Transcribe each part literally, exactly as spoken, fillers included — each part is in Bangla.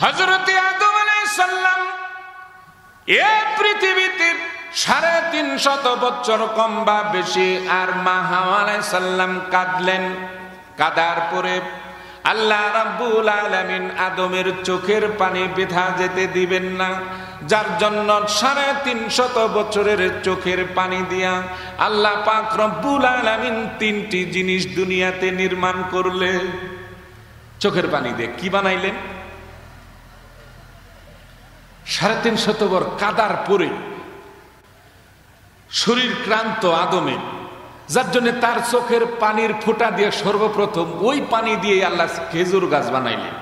হযরত আদম আলাইহিস সালাম এই পৃথিবীতে সাড়ে তিন শত বছর কম বা বেশি, আর মা হাওয়া আলাইহিস সালাম কাঁদলেন। কাদার পরে আল্লাহ রাব্বুল আলামিন আদমের চোখের পানি বৃথা যেতে দিবেন না, যার জন্য সাড়ে তিন শত বছরের চোখের পানি দিয়া আল্লাহ পাক রব্বুল আলামিন তিনটি জিনিস দুনিয়াতে নির্মাণ করলেন। চোখের পানি দিয়ে কি বানাইলেন? সাড়ে তিন শত বছর কাদার পরে শরীর ক্লান্ত আদমের, যার জন্য তার চোখের পানির ফোঁটা দিয়ে সর্বপ্রথম ওই পানি দিয়ে আল্লাহ খেজুর গাছ বানাইলেন।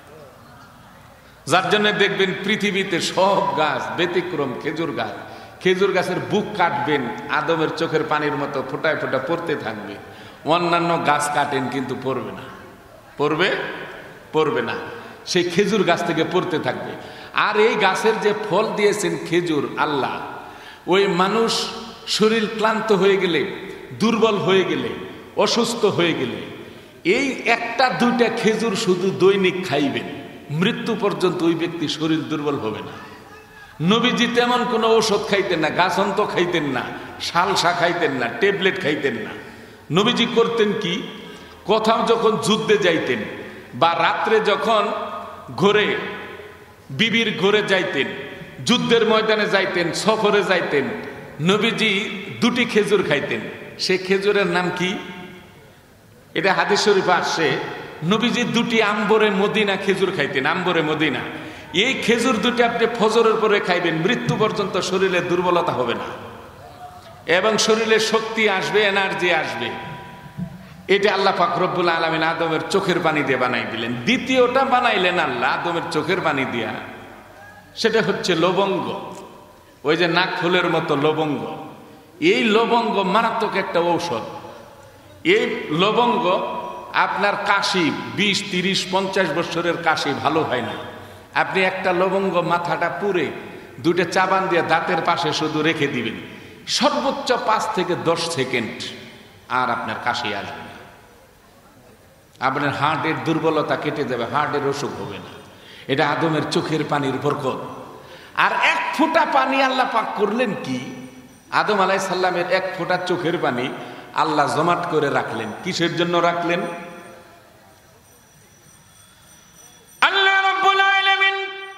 যার জন্য দেখবেন পৃথিবীতে সব গাছ ব্যতিক্রম খেজুর গাছ। খেজুর গাছের বুক কাটবেন, আদমের চোখের পানির মতো ফোঁটায় ফোঁটা পড়তে থাকবে। অন্যান্য গাছ কাটেন কিন্তু পড়বে না, পড়বে পড়বে না, সেই খেজুর গাছ থেকে পড়তে থাকবে। আর এই গাছের যে ফল দিয়েছেন খেজুর আল্লাহ, ওই মানুষ শরীর ক্লান্ত হয়ে গেলে, দুর্বল হয়ে গেলে, অসুস্থ হয়ে গেলে এই একটা দুইটা খেজুর শুধু দৈনিক খাইবেন, মৃত্যু পর্যন্ত ওই ব্যক্তি শরীর দুর্বল হবে না। নবীজি তেমন কোনো ঔষধ খাইতেন না, গাছন্ত খাইতেন না, শালসা খাইতেন না, ট্যাবলেট খাইতেন না। নবীজি করতেন কি, কোথাও যখন যুদ্ধে যাইতেন বা রাত্রে যখন ঘরে বিবির ঘরে যাইতেন, যুদ্ধের ময়দানে যাইতেন, সফরে যাইতেন, নবীজি দুটি খেজুর খাইতেন। সে খেজুরের নাম কি? এটা হাদিস শরীফে আসছে, নবীজি দুটি আম্বরে মদিনা খেজুর খাইতেন, আম্বরে মদিনা। এই খেজুর দুটি আপনি ফজরের পরে খাইবেন, মৃত্যু পর্যন্ত শরীরে দুর্বলতা হবে না এবং শরীরে শক্তি আসবে, এনার্জি আসবে। এটা আল্লাহ পাক রব্বুল আলামিন আদমের চোখের পানি দিয়ে বানাই দিলেন। দ্বিতীয়টা বানাইলেন আল্লাহ আদমের চোখের পানি দিয়া, সেটা হচ্ছে লবঙ্গ। ওই যে নাক ফুলের মতো লবঙ্গ, এই লবঙ্গ মারাত্মক একটা ঔষধ। এই লবঙ্গ আপনার কাশি বিশ তিরিশ পঞ্চাশ বছরের কাশি ভালো হয় না। আপনি একটা লবঙ্গ মাথাটা পুরে দুটো চাবান দিয়ে দাঁতের পাশে শুধু রেখে দিবেন, সর্বোচ্চ পাঁচ থেকে দশ সেকেন্ড, আর আপনার কাশি আসবে না। আপনার হার্টের দুর্বলতা কেটে যাবে, হার্টের অসুখ হবে না। এটা আদমের চোখের পানির বরকত। আর এক ফোঁটা পানি আল্লাহ পাক করলেন কি, আদম আলাইহিস সালামের এক ফোঁটা চোখের পানি আল্লাহ জমাট করে রাখলেন। কিসের জন্য রাখলেন? আল্লাহ রাব্বুল আলামিন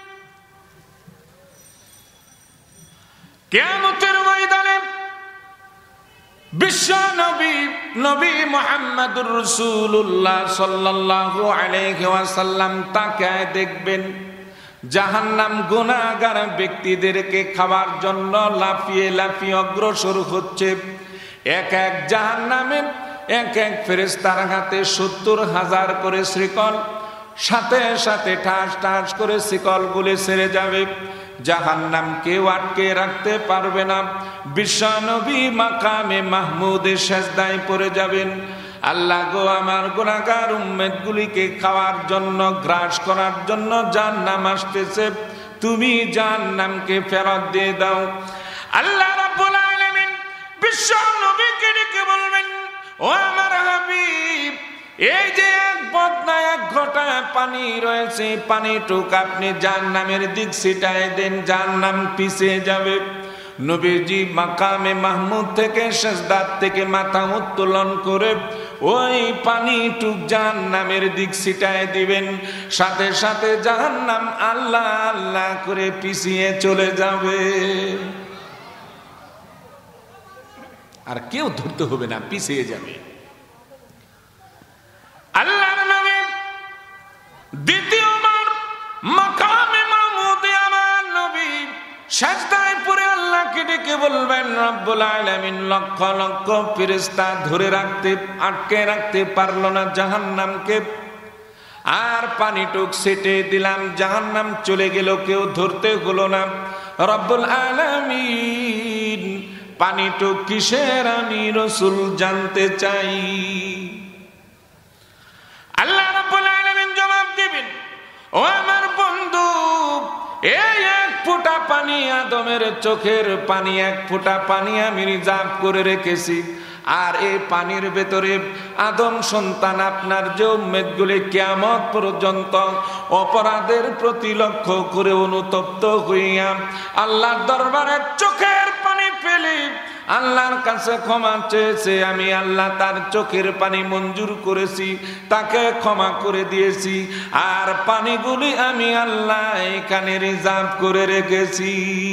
কিয়ামতের ময়দানে বিশ্ব নবী নবী মুহাম্মদুর রাসূলুল্লাহ সাল্লাল্লাহু আলাইহি ওয়াসাল্লাম তাকায় দেখবেন জাহান্নাম গুনাহগার ব্যক্তিদেরকে খাওয়ার জন্য লাফিয়ে লাফিয়ে অগ্রসর হচ্ছে। এক এক জাহান্নামে এক এক ফেরেশতার হাতে সত্তর হাজার করে শিকল, সাথে সাথে ঠাস ঠাস করে শিকলগুলি ছেড়ে যাবে। জাহান্নাম কেউ আটকে রাখতে পারবে না। বিশ্বনবী মাকামে মাহমুদে সেজদায় পড়ে যাবেন, আল্লাহ গো আমার গুনাহগার উম্মতগুলিকে খাওয়ার জন্য, গ্রাস করার জন্য জাহান্নাম আসতেছে, তুমি জাহান্নামকে ফেরত দিয়ে দাও। আল্লাহ রাব্বুল আলামিন বিশ্ব নবীকে ডেকে বলবেন, ও আমার হাবিব, এই যে এক বদনা এক ঘটা পানি রয়েছে, পানিটুক আপনি জাহান্নামের দিক ছিটায় দেন, জাহান্নাম পিছিয়ে যাবে। নবীজি মাকামে মাহমুদ থেকে সেজদার থেকে মাথা উত্তোলন করে ওই পানিটুক জাহান্নামের দিক ছিটায় দিবেন, সাথে সাথে জাহান্নাম আল্লাহ আল্লাহ করে পিছিয়ে চলে যাবে। আর কেউ ধরতে হবে না, পিছিয়ে যাবে। আল্লাহর নবী দ্বিতীয়বার মাকামে মাহমুদে আমার নবী সেজদায় পড়ে আল্লাহকে ডেকে বলবেন, রব্বুল আলামিন লক্ষ লক্ষ ফেরেশতা ধরে রাখতে, আটকে রাখতে পারলো না জাহান্নামকে, আর পানিটুক ছেটে দিলাম, জাহান্নাম চলে গেল, কেউ ধরতে হলো না। রব্বুল আলামিন পানিটুক কিসের আমি রাসূল জানতে চাই। আল্লাহ রাব্বুল আলামিন জবাব দিবেন, ও আমার বন্ধু, এই এক ফোঁটা পানি আদমের চোখের পানি, এক ফোঁটা পানি আমি রিজার্ভ করে রেখেছি। আর এই পানির ভেতরে আদম সন্তান আপনার যে উম্মতগুলি কিয়ামত পর্যন্ত অপরাধের প্রতি লক্ষ্য করে অনুতপ্ত হইয়া আল্লাহর দরবারে চোখের পানি ফেলে আল্লাহর কাছে ক্ষমা চেয়েছে, আমি আল্লাহ তার চোখের পানি মঞ্জুর করেছি, তাকে ক্ষমা করে দিয়েছি। আর পানিগুলি আমি আল্লাহ এখানে রিজার্ভ করে রেখেছি।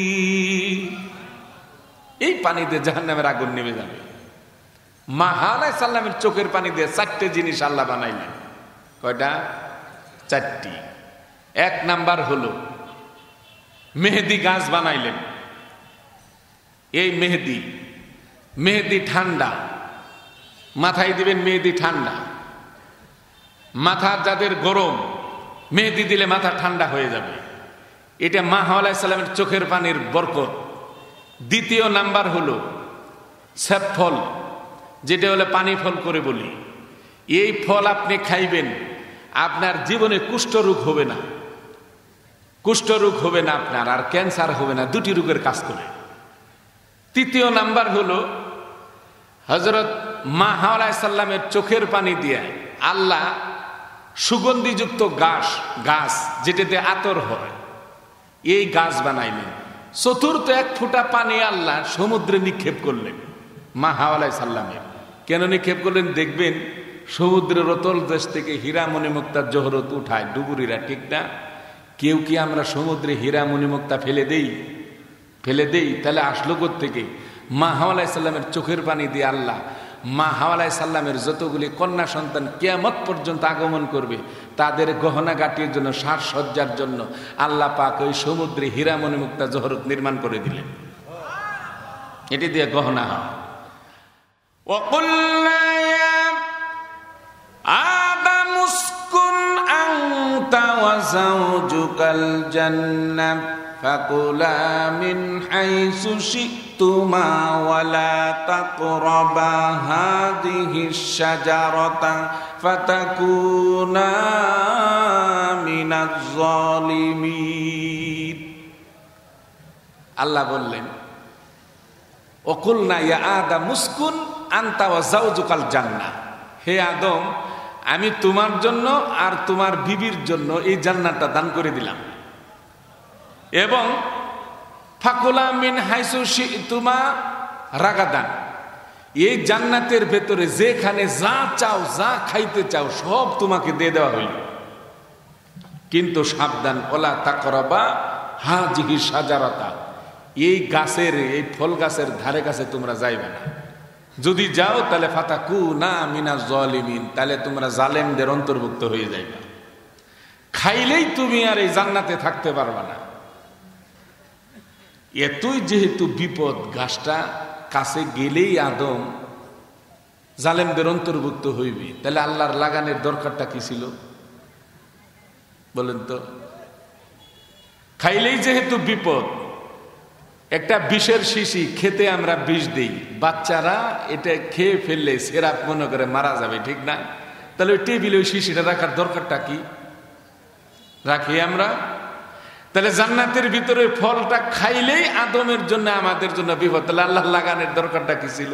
এই পানিতে জাহান্নামের আগুন নেমে যাবে। মা হাওয়া আলাইহিস সালামের চোখের পানি দিয়ে চারটে জিনিস আল্লাহ বানাইলেন। কয়টা? চারটি। এক নাম্বার হলো মেহেদি গাছ বানাইলেন। এই মেহেদি মেহেদি ঠান্ডা, মাথায় দিবেন মেহেদি ঠান্ডা। মাথা যাদের গরম, মেহেদি দিলে মাথা ঠান্ডা হয়ে যাবে। এটা মা হাওয়া আলাইহিস সালামের চোখের পানির বরকত। দ্বিতীয় নাম্বার হলো সেব ফল, যেটা হলো পানি ফল করে বলি। এই ফল আপনি খাইবেন, আপনার জীবনে কুষ্ঠরোগ হবে না, কুষ্ঠরোগ হবে না আপনার, আর ক্যান্সার হবে না, দুটি রোগের কাজ করে। তৃতীয় নাম্বার হলো হযরত মা হাওয়া আলাইহিস সালামের চোখের পানি দিয়ে আল্লাহ সুগন্ধিযুক্ত গাছ গাছ যেটাতে আতর হয়, এই গাছ বানাইলেন। চতুর্থ এক ফোঁটা পানি আল্লাহ সমুদ্রে নিক্ষেপ করলেন মা হাওয়া আলাইহিস সালামের। কেন নিক্ষেপ করলেন? দেখবেন সমুদ্রের অতল দেশ থেকে হীরা মণিমুক্তার জহরত উঠায় ডুবুরিরা, ঠিক না? কেউ কি আমরা সমুদ্রে হীরা মণিমুক্তা ফেলে দেই? ফেলে দেই তাহলে আসলো থেকে মা হাওয়া আলাইহিস সালামের চোখের পানি দিয়ে আল্লাহ মা হাওয়া আলাইহিস সালামের যতগুলি কন্যা সন্তান কিয়ামত পর্যন্ত আগমন করবে তাদের গহনা গাটির জন্য, সাজসজ্জার জন্য আল্লাহ পাক ওই সমুদ্রে হীরা মণিমুক্তা জহরত নির্মাণ করে দিলেন। এটি দিয়ে গহনা হয়। وَقُلْنَا يَا آدَمُ اسْكُنْ أَنْتَ وَزَوْجُكَ الْجَنَّةَ فَكُلَا مِنْ حَيْثُ شِئْتُمَا وَلَا تَقْرَبَا هَذِهِ الشَّجَرَةَ فَتَكُونَا مِنَ الظَّالِمِينَ। আল্লাহ বললেন ওকুলনা ইয়া আদম উসকুন আনতা ওয়া যাওজুকাল জান্নাহ, হে আদম আমি তোমার জন্য আর তোমার বিবির জন্য এই জান্নাতটা দান করে দিলাম। এবং ফাকুলা মিন হাইসু শিতুমা রাগাদান, এই জান্নাতের ভেতরে যেখানে যা চাও, যা খাইতে চাও সব তোমাকে দিয়ে দেওয়া হইল। কিন্তু সাবধান, ওলা তাকরাবা হাযিহি শাজারাতা, এই গাছের, এই ফল গাছের ধারে কাছে তোমরা যাইবে না। যদি যাও তাহলে ফাতাকুনা মিনাজ জালিমিন, তাহলে তোমরা জালেমদের অন্তর্ভুক্ত হয়ে যাইবে। খাইলেই তুমি আর এই জান্নাতে থাকতে পারবে না। এতই যেহেতু বিপদ, গাছটা কাছে গেলেই আদম জালেমদের অন্তর্ভুক্ত হইবে, তাহলে আল্লাহর লাগানের দরকারটা কি ছিল বলেন তো? খাইলেই যেহেতু বিপদ, একটা বিষের শিশি খেতে আমরা বিষ দিই, বাচ্চারা এটা খেয়ে ফেললে সেরাপ মনে করে মারা যাবে, ঠিক না? তাহলে ওই টেবিলে ওই শিশিটা রাখার দরকারটা কি? রাখি আমরা। তাহলে জান্নাতের ভিতরে ফলটা খাইলেই আদমের জন্য, আমাদের জন্য বিপদ, তাহলে আল্লাহ লাগানোর দরকারটা কি ছিল?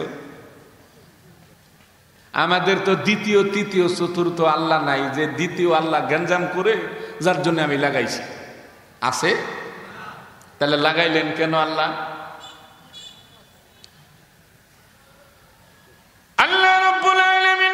আমাদের তো দ্বিতীয়, তৃতীয়, চতুর্থ আল্লাহ নাই যে দ্বিতীয় আল্লাহ গঞ্জাম করে যার জন্য আমি লাগাইছি, আছে? তাহলে লাগাইলেন কেন আল্লাহ? আল্লাহ রাব্বুল আলামিন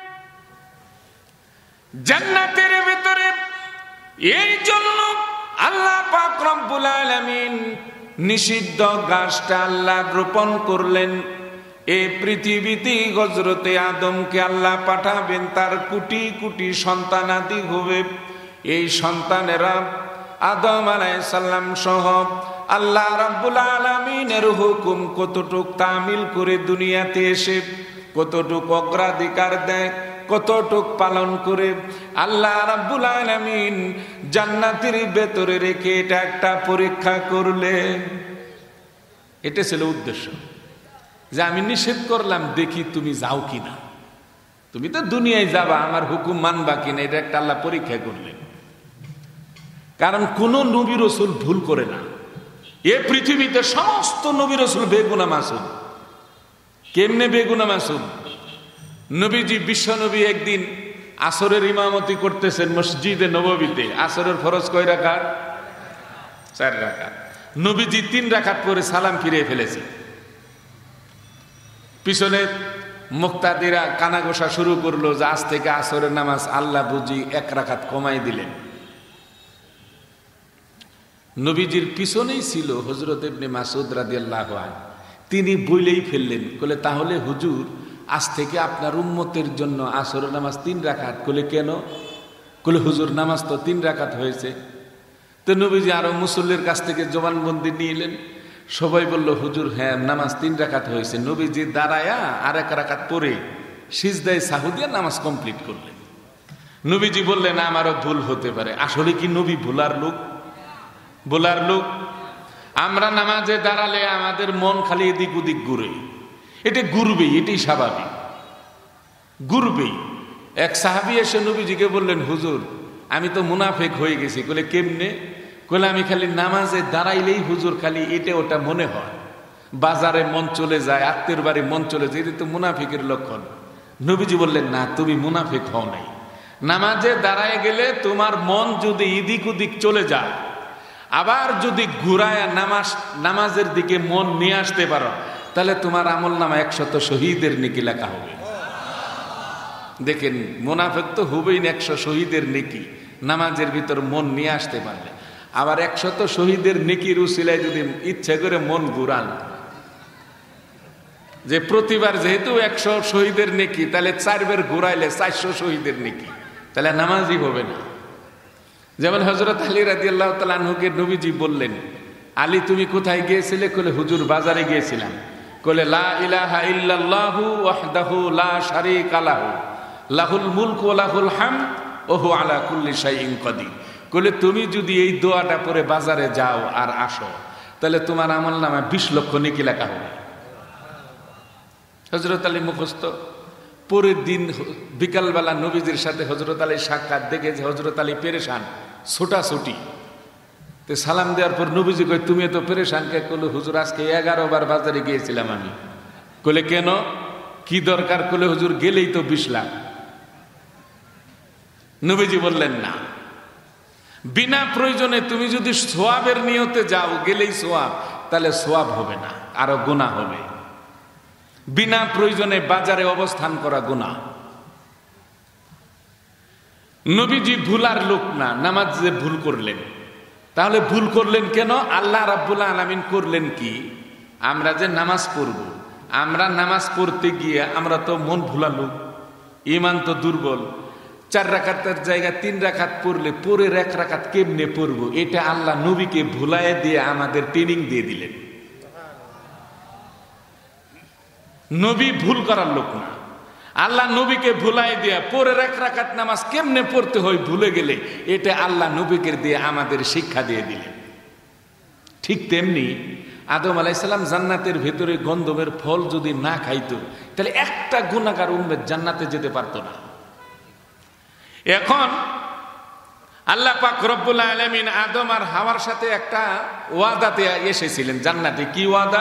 জান্নাতের ভিতরে এই জন্য আল্লাহ পাক রব্বুল আলামিন নিষিদ্ধ গাছটা আল্লাহ রোপণ করলেন। এই পৃথিবীতে হযরতে আদমকে আল্লাহ পাঠাবেন, তার কোটি কোটি সন্তানাদি হবে। এই সন্তানেরা আদম আলাইহিস সালাম সহ আল্লাহ রাব্বুল আলামিনের হুকুম কতটুক তামিল করে দুনিয়াতে এসে কতটুক অগ্রাধিকার দেয়, কতটুক পালন করে আল্লাহ রাব্বুল আলামিন জান্নাতের ভেতরে রেখে এটা একটা পরীক্ষা করলেন। এটা ছিল উদ্দেশ্য, যে আমি নিষেধ করলাম, দেখি তুমি যাও কিনা, তুমি তো দুনিয়ায় যাবা, আমার হুকুম মানবা কিনা, এটা একটা আল্লাহ পরীক্ষা করলেন। কারণ কোন নবী রাসূল ভুল করে না, এ পৃথিবীতে সমস্ত নবী রাসূল বেগুনাহ মাসুম, কেমনে বেগুনা মাসুম? নবীজি বিশ্ব নবী একদিন আসরের ইমামতি করতেছেন মসজিদে নববীতে। আসরের ফরজ কয় রাকাত? চার রাকাত। নবীজি তিন রাকাত পরে সালাম ফিরিয়ে ফেলেছে। পিছনে মুক্তাদিরা কানাঘোষা শুরু করলো যে আজ থেকে আসরের নামাজ আল্লাহ বুঝি এক রাকাত কমাই দিলেন। নবীজির পিছনেই ছিল হযরত ইবনে মাসউদ রাদিয়াল্লাহু আনহু। তিনি বলেই ফেললেন, বলে তাহলে হুজুর আজ থেকে আপনার উম্মতের জন্য আসরের নামাজ তিন রাকাত। বলে কেন? বলে হুজুর নামাজ তো তিন রাকাত হয়েছে। তো নবীজি আরো মুসল্লির কাছ থেকে জবানবন্দি নিলেন। সবাই বলল হুজুর হ্যাঁ নামাজ তিন রাকাত হয়েছে। নবীজি দাঁড়ায়া আর এক রাকাত পরে সিজদায়ে সাহু দিয়ে নামাজ কমপ্লিট করলেন। নবীজি বললেন আমারও ভুল হতে পারে। আসলে কি নবী ভুলার লোক? বলার লোক? আমরা নামাজে দাঁড়ালে আমাদের মন খালি এদিক ওদিক ঘুরে। এটা ঘুরবেই, এটাই স্বাভাবিক, ঘুরবেই। এক সাহাবী এসে নবীজিকে বললেন হুজুর আমি তো মুনাফেক হয়ে গেছি। বলে কেমনে? বলে আমি খালি নামাজে দাঁড়াইলেই হুজুর খালি এটা ওটা মনে হয়, বাজারে মন চলে যায়, আত্মীয়র বাড়ি মন চলে যায়, এটা তো মুনাফিকের লক্ষণ। নবীজি বললেন না, তুমি মুনাফিক হও নাই। নামাজে দাঁড়ায় গেলে তোমার মন যদি এদিক ওদিক চলে যায়, আবার যদি ঘুরায় নামাজ নামাজের দিকে মন নিয়ে আসতে পারো, তাহলে তোমার আমল নামা একশত শহীদের নেকি লেখা হবে। দেখেন মুনাফিক তো হবেই না, একশো শহীদের নেকি নামাজের ভিতর মন নিয়ে আসতে পারলে। আবার একশত শহীদের নেকির উসিলায় যদি ইচ্ছে করে মন ঘুরান, যে প্রতিবার যেহেতু একশো শহীদের নেকি, তাহলে চারবার ঘুরাইলে চারশো শহীদের নেকি, তাহলে নামাজই হবে না। যেমন হযরত আলী রাদিয়াল্লাহু তাআলা আনহুকে নবীজি বললেন আলী তুমি কোথায় গিয়েছিলে? কলে হুজুর বাজারে গিয়েছিলাম। কলে লা ইলাহা ইল্লাল্লাহু ওয়াহদাহু লা শারীকা লাহু লাহুল মুলকু ওয়া লাহুল হামদ ওয়া হুয়া আলা কুল্লি শাইইন কাদির। কলে তুমি যদি এই দোয়াটা পরে বাজারে যাও আর আসো, তাহলে তোমার আমলনামায় বিশ লক্ষ নেকি লেখা হবে। হযরত আলী মুখস্থ। পরের দিন বিকালবেলা নবীজির সাথে হযরত আলী সাক্ষাৎ, দেখে যে হযরত আলী পেরেশান, ছোটাছুটি। তো সালাম দেওয়ার পর নবীজি কয় তুমি এত পেরেশান কে? কলে হুজুর আজকে এগারো বার বাজারে গিয়েছিলাম আমি। কলে কেন, কি দরকার? কলে হুজুর গেলেই তো বিশ লাখ। নবীজি বললেন না, বিনা প্রয়োজনে তুমি যদি সোয়াবের নিয়তে যাও, গেলেই সোয়াব, তাহলে সোয়াব হবে না, আরো গুনাহ হবে। বিনা প্রয়োজনে বাজারে অবস্থান করা গুনাহ। নবীজি ভুলার লোক না, নামাজ যে ভুল করলেন, তাহলে ভুল করলেন কেন? আল্লাহ রাব্বুল আলামিন করলেন কি? আমরা যে নামাজ পড়ব, আমরা নামাজ পড়তে গিয়ে আমরা তো মন ভুলা লোক, ঈমান তো দুর্বল। চার রাকাতের জায়গায় তিন রাকাত পড়লে পরের এক রাকাত কেমনে পড়বো, এটা আল্লাহ নবীকে ভুলায় দিয়ে আমাদের ট্রেনিং দিয়ে দিলেন। নবী ভুল করার লোক না, আল্লাহ নবীকে ভুলাই দিয়ে পরের এক রাকাত নামাজ কেমনে পড়তে হয় ভুলে গেলে, এটা আল্লাহ নবীকে দিয়ে আমাদের শিক্ষা দিয়ে দিলেন। ঠিক তেমনি আদম আলাইহিস সালাম জান্নাতের ভেতরে গন্ধমের ফল যদি না খাইতো, তাহলে একটা গুনাহগার উম্মত জান্নাতে যেতে পারতো না। এখন আল্লাহ পাক রব্বুল আলামিন আদম আর হাওয়ার সাথে একটা ওয়াদাতে এসেছিলেন জান্নাতে। কি ওয়াদা?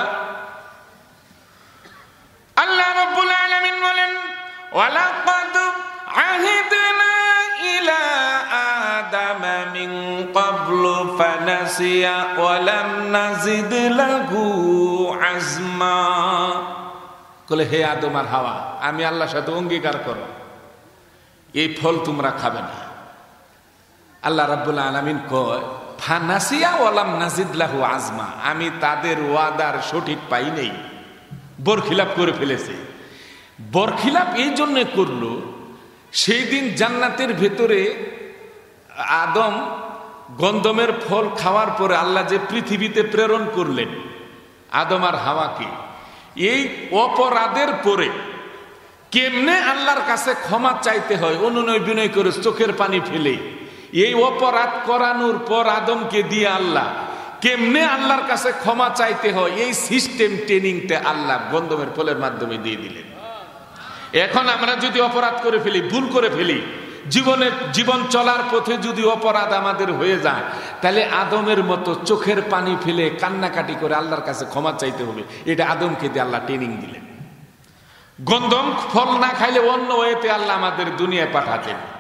আল্লাহ রব্বুল আলামিন বলেন ওয়ালাকাদ আহিদনা ইলা আদম মিন ক্বাবলু ফানাসিয়া ওয়া লাম নাজিদ লাহু আজমা। কলে হে আদম আর হাওয়া, আমি আল্লাহর সাথে অঙ্গীকার করো এই ফল তোমরা খাবে না। আল্লাহ রাব্বুল আলামিন কয় ফানাসিয়া ওয়া লাম নাজিদ লাহু আজমা, আমি তাদের ওয়াদার সঠিক পাই নাই, বরখিলাপ করে ফেলেছে। বরখিলাপ এই জন্য করলো, সেই দিন জান্নাতের ভেতরে আদম গন্ধমের ফল খাওয়ার পরে আল্লাহ যে পৃথিবীতে প্রেরণ করলেন আদম আর হাওয়াকে, এই অপরাধের পরে কেমনে আল্লাহর কাছে ক্ষমা চাইতে হয় অনুনয় বিনয় করে চোখের পানি ফেলে, এই অপরাধ করানোর পর আদমকে দিয়ে আল্লাহ কেমনে আল্লাহর কাছে ক্ষমা চাইতে হয়, এই সিস্টেম ট্রেনিংটা আল্লাহ গন্ধমের ফলের মাধ্যমে দিয়ে দিলেন। এখন আমরা যদি অপরাধ করে ফেলি, ভুল করে ফেলি, জীবনের জীবন চলার পথে যদি অপরাধ আমাদের হয়ে যায়, তাহলে আদমের মতো চোখের পানি ফেলে কান্নাকাটি করে আল্লাহর কাছে ক্ষমা চাইতে হবে। এটা আদমকে দিয়ে আল্লাহ ট্রেনিং দিলেন। গন্ধম ফল না খাইলে অন্য ওয়েতে আল্লাহ আমাদের দুনিয়ায় পাঠাতেন।